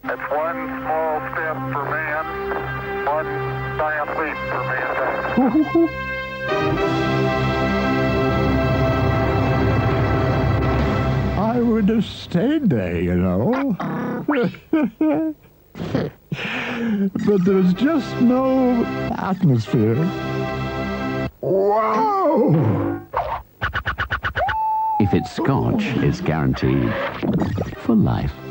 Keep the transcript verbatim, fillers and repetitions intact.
It's one small step for man, one giant leap for mankind. I would have stayed there, you know. But there's just no atmosphere. Whoa! If it's Scotch, it's guaranteed for life.